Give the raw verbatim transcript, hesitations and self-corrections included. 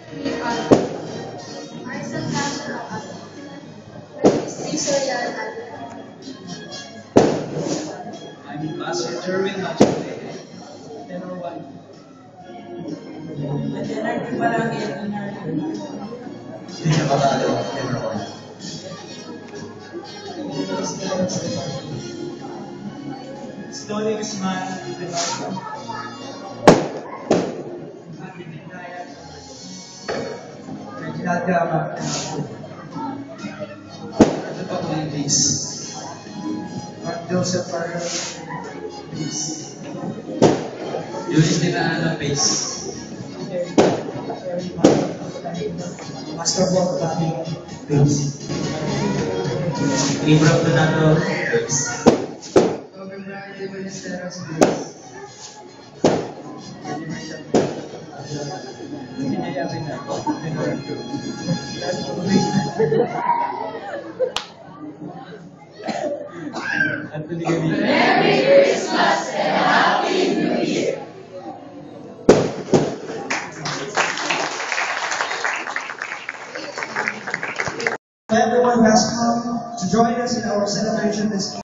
Arson Castro Abad. Registry Sorial Alvin. I'm Master Jerwin Machete. Tenor one. Tenor two pa lang yun. Hindi siya matalo. Tenor one. Slowly Usman. Reginald Gama. Ano pa po yung base? Mark Joseph Parker. Please. Yulis din na ano base. Master Bob Bobby. Please. Abram Donato base. Robert Brian de Ballesteros. Please. Pinayasin na. Tenor two. Anthony Gavin. Merry Christmas and Happy New Year! Everyone has come to join us in our celebration this